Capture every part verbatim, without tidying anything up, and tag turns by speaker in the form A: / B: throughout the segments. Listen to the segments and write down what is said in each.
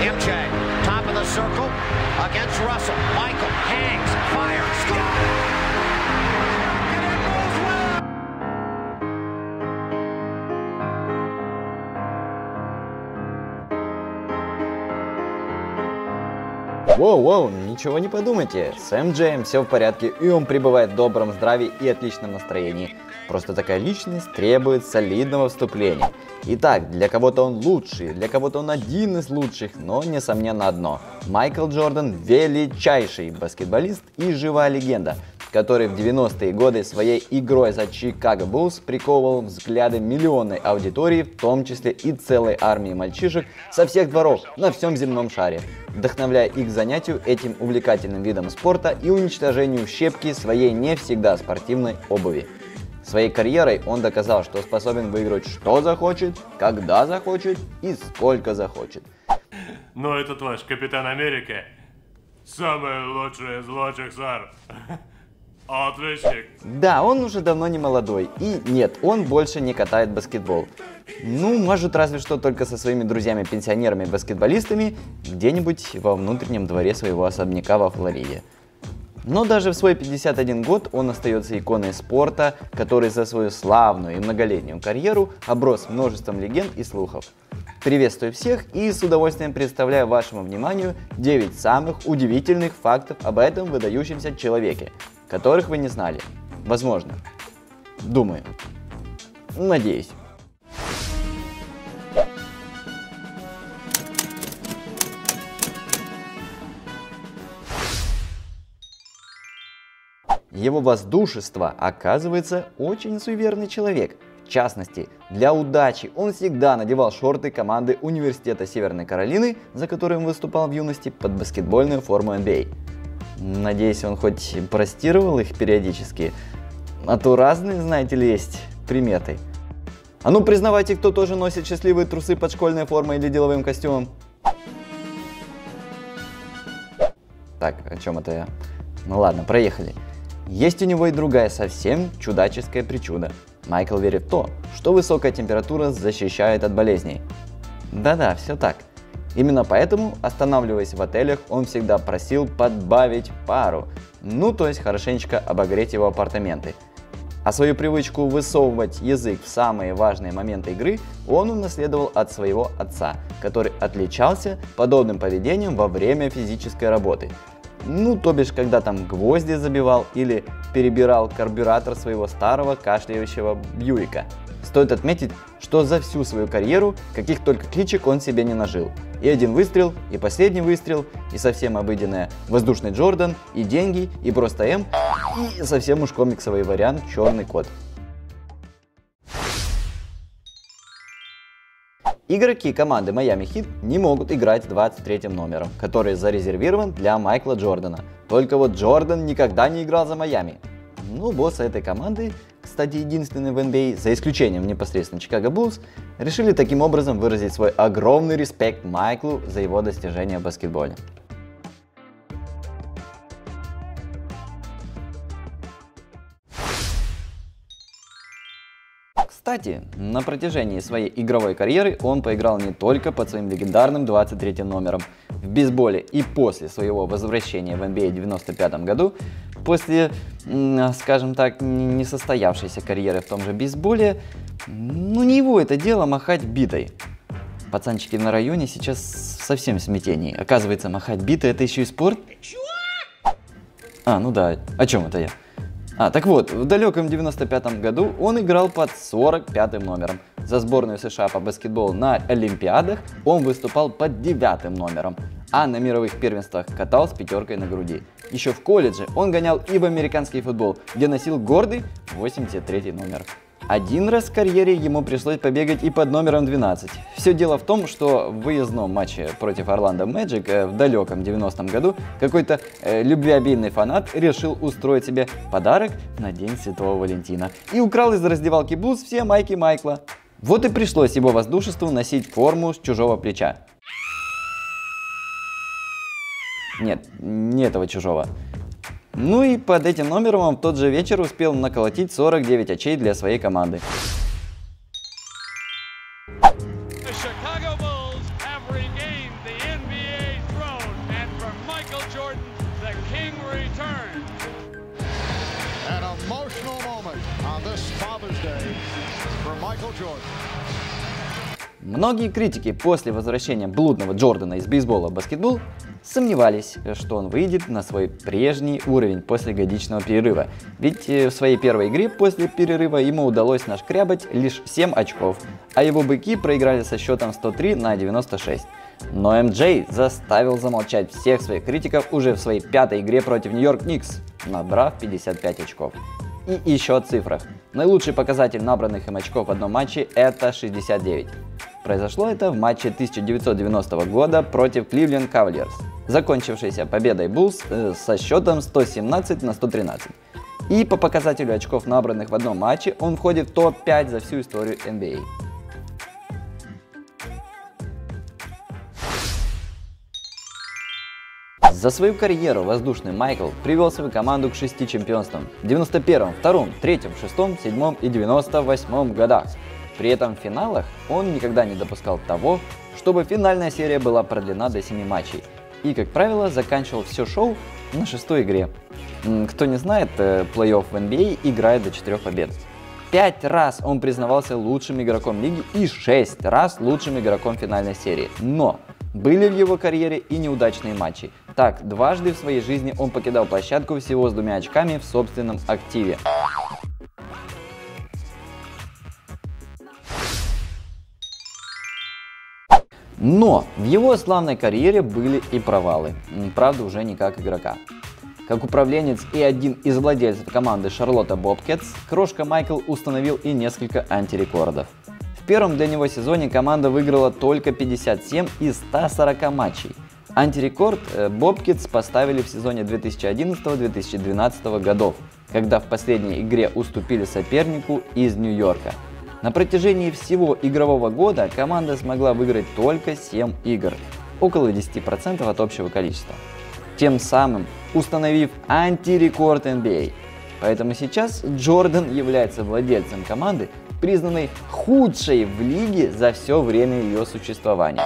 A: M J, top of the circle, against Russell. Michael hangs, fires, score!
B: Воу-воу, ничего не подумайте, с эм джей все в порядке, и он пребывает в добром здравии и отличном настроении. Просто такая личность требует солидного вступления. Итак, для кого-то он лучший, для кого-то он один из лучших, но несомненно одно. Майкл Джордан – величайший баскетболист и живая легенда, который в девяностые годы своей игрой за Чикаго Буллс приковывал взгляды миллионной аудитории, в том числе и целой армии мальчишек со всех дворов на всем земном шаре, вдохновляя их к занятию этим увлекательным видом спорта и уничтожению щепки своей не всегда спортивной обуви. Своей карьерой он доказал, что способен выиграть что захочет, когда захочет и сколько захочет.
C: Но этот ваш Капитан Америка самый лучший из лучших, сэр. Отличник.
B: Да, он уже давно не молодой. И нет, он больше не катает баскетбол. Ну, может, разве что только со своими друзьями-пенсионерами-баскетболистами где-нибудь во внутреннем дворе своего особняка во Флориде. Но даже в свой пятьдесят один год он остается иконой спорта, который за свою славную и многолетнюю карьеру оброс множеством легенд и слухов. Приветствую всех и с удовольствием представляю вашему вниманию девять самых удивительных фактов об этом выдающемся человеке, которых вы не знали. Возможно. Думаю. Надеюсь. Его воздушество, оказывается, очень суеверный человек. В частности, для удачи он всегда надевал шорты команды Университета Северной Каролины, за которым выступал в юности, под баскетбольную форму эн би эй. Надеюсь, он хоть простировал их периодически, а то разные, знаете ли, есть приметы. А ну признавайте, кто тоже носит счастливые трусы под школьной формой или деловым костюмом. Так, о чем это я? Ну ладно, проехали. Есть у него и другая совсем чудаческая причуда. Майкл верит в то, что высокая температура защищает от болезней. Да-да, все так. Именно поэтому, останавливаясь в отелях, он всегда просил подбавить пару, ну то есть хорошенечко обогреть его апартаменты. А свою привычку высовывать язык в самые важные моменты игры он унаследовал от своего отца, который отличался подобным поведением во время физической работы. Ну, то бишь, когда там гвозди забивал или перебирал карбюратор своего старого кашляющего Бьюика. Стоит отметить, что за всю свою карьеру каких только кличек он себе не нажил. И один выстрел, и последний выстрел, и совсем обыденная воздушный Джордан, и деньги, и просто М, и совсем уж комиксовый вариант черный кот. Игроки команды Miami Heat не могут играть двадцать третьим номером, который зарезервирован для Майкла Джордана. Только вот Джордан никогда не играл за Майами. Ну, боссы этой команды, кстати, единственный в эн би эй, за исключением непосредственно Чикаго Буллс, решили таким образом выразить свой огромный респект Майклу за его достижения в баскетболе. Кстати, на протяжении своей игровой карьеры он поиграл не только под своим легендарным двадцать третьим номером в бейсболе и после своего возвращения в эн би эй в девяносто пятом году, после, скажем так, несостоявшейся карьеры в том же бейсболе, ну не его это дело махать битой. Пацанчики на районе сейчас совсем в смятении. Оказывается, махать битой — это еще и спорт? А, ну да, о чем это я? А, так вот, в далеком девяносто пятом году он играл под сорок пятым номером. За сборную США по баскетболу на Олимпиадах он выступал под девятым номером, а на мировых первенствах катал с пятеркой на груди. Еще в колледже он гонял и в американский футбол, где носил гордый восемьдесят третий номер. Один раз в карьере ему пришлось побегать и под номером двенадцать. Все дело в том, что в выездном матче против Орландо Мэджик э, в далеком девяностом году какой-то э, любвеобильный фанат решил устроить себе подарок на День Святого Валентина и украл из раздевалки Буллс все майки Майкла. Вот и пришлось его воздушеству носить форму с чужого плеча. Нет, не этого чужого. Ну и под этим номером он в тот же вечер успел наколотить сорок девять очей для своей команды. Многие критики после возвращения блудного Джордана из бейсбола в баскетбол сомневались, что он выйдет на свой прежний уровень после годичного перерыва. Ведь в своей первой игре после перерыва ему удалось нашкрябать лишь семь очков, а его быки проиграли со счетом сто три на девяносто шесть. Но эм джей заставил замолчать всех своих критиков уже в своей пятой игре против Нью-Йорк Никс, набрав пятьдесят пять очков. И еще о цифрах. Наилучший показатель набранных им очков в одном матче – это шестьдесят девять. Произошло это в матче тысяча девятьсот девяностого года против Cleveland Cavaliers, закончившейся победой Bulls э, со счетом сто семнадцать на сто тринадцать. И по показателю очков, набранных в одном матче, он входит в топ пять за всю историю эн би эй. За свою карьеру воздушный Майкл привел свою команду к шести чемпионствам в девяносто первом, втором, третьем, шестом, седьмом и девяносто восьмом годах. При этом в финалах он никогда не допускал того, чтобы финальная серия была продлена до семи матчей. И, как правило, заканчивал все шоу на шестой игре. Кто не знает, плей-офф в эн би эй играет до четырех побед. Пять раз он признавался лучшим игроком лиги и шесть раз лучшим игроком финальной серии. Но были в его карьере и неудачные матчи. Так, дважды в своей жизни он покидал площадку всего с двумя очками в собственном активе. Но в его славной карьере были и провалы, правда уже не как игрока. Как управленец и один из владельцев команды Шарлотта Бобкетс, крошка Майкл установил и несколько антирекордов. В первом для него сезоне команда выиграла только пятьдесят семь из ста сорока матчей. Антирекорд Бобкетс поставили в сезоне две тысячи одиннадцатого — две тысячи двенадцатого годов, когда в последней игре уступили сопернику из Нью-Йорка. На протяжении всего игрового года команда смогла выиграть только семь игр, около десяти процентов от общего количества, тем самым установив антирекорд эн би эй. Поэтому сейчас Джордан является владельцем команды, признанной худшей в лиге за все время ее существования.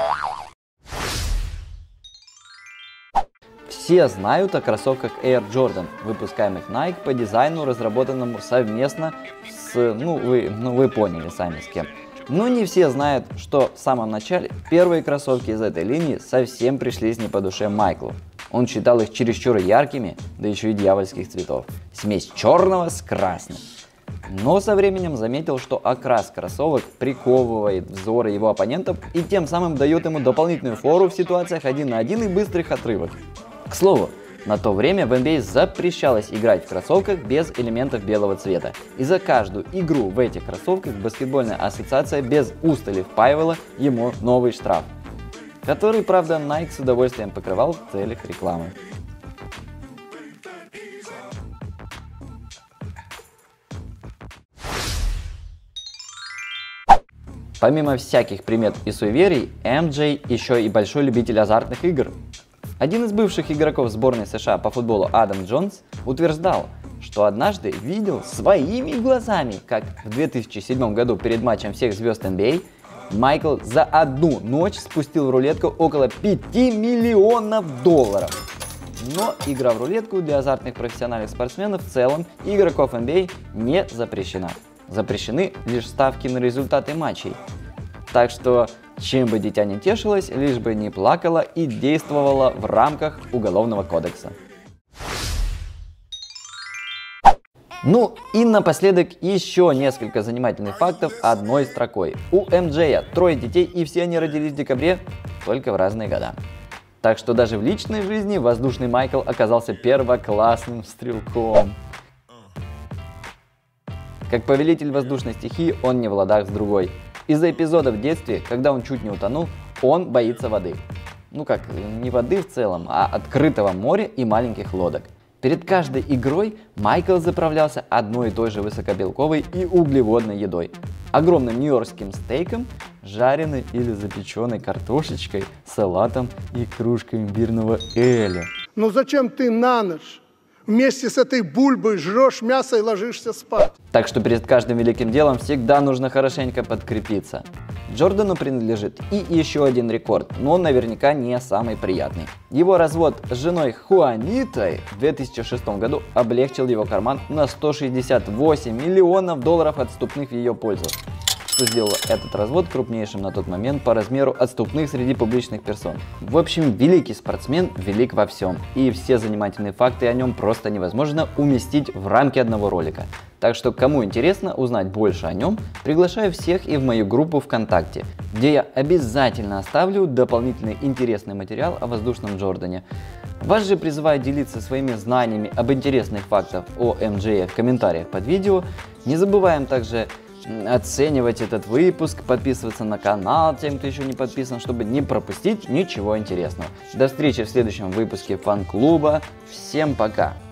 B: Все знают о кроссовках Air Jordan, выпускаемых Nike по дизайну, разработанному совместно с, ну вы, ну вы поняли сами с кем. Но не все знают, что в самом начале первые кроссовки из этой линии совсем пришлись не по душе Майклу. Он считал их чересчур яркими, да еще и дьявольских цветов. Смесь черного с красным. Но со временем заметил, что окрас кроссовок приковывает взоры его оппонентов и тем самым дает ему дополнительную фору в ситуациях один на один и быстрых отрывок. К слову, на то время в эн би эй запрещалось играть в кроссовках без элементов белого цвета. И за каждую игру в этих кроссовках баскетбольная ассоциация без устали впаивала ему новый штраф, который, правда, Nike с удовольствием покрывал в целях рекламы. Помимо всяких примет и суеверий, эм джей еще и большой любитель азартных игр. Один из бывших игроков сборной США по футболу Адам Джонс утверждал, что однажды видел своими глазами, как в две тысячи седьмом году перед матчем всех звезд эн би эй Майкл за одну ночь спустил в рулетку около пяти миллионов долларов. Но игра в рулетку для азартных профессиональных спортсменов в целом и игроков эн би эй не запрещена. Запрещены лишь ставки на результаты матчей. Так что, чем бы дитя не тешилось, лишь бы не плакало и действовало в рамках Уголовного кодекса. Ну и напоследок еще несколько занимательных фактов одной строкой. У эм джей трое детей и все они родились в декабре, только в разные года. Так что даже в личной жизни воздушный Майкл оказался первоклассным стрелком. Как повелитель воздушной стихии он не в ладах с другой. Из-за эпизода в детстве, когда он чуть не утонул, он боится воды. Ну как, не воды в целом, а открытого моря и маленьких лодок. Перед каждой игрой Майкл заправлялся одной и той же высокобелковой и углеводной едой. Огромным нью-йоркским стейком, жареной или запеченной картошечкой, салатом и кружкой имбирного эля.
D: Но зачем ты на ночь вместе с этой бульбой жрешь мясо и ложишься спать?
B: Так что перед каждым великим делом всегда нужно хорошенько подкрепиться. Джордану принадлежит и еще один рекорд, но он наверняка не самый приятный. Его развод с женой Хуанитой в две тысячи шестом году облегчил его карман на сто шестьдесят восемь миллионов долларов отступных в ее пользу. что сделало этот развод крупнейшим на тот момент по размеру отступных среди публичных персон. В общем, великий спортсмен велик во всем, и все занимательные факты о нем просто невозможно уместить в рамки одного ролика. Так что, кому интересно узнать больше о нем, приглашаю всех и в мою группу ВКонтакте, где я обязательно оставлю дополнительный интересный материал о воздушном Джордане. Вас же призываю делиться своими знаниями об интересных фактах о эм джей в комментариях под видео. Не забываем также оценивать этот выпуск, подписываться на канал тем, кто еще не подписан, чтобы не пропустить ничего интересного. До встречи в следующем выпуске фан-клуба. Всем пока!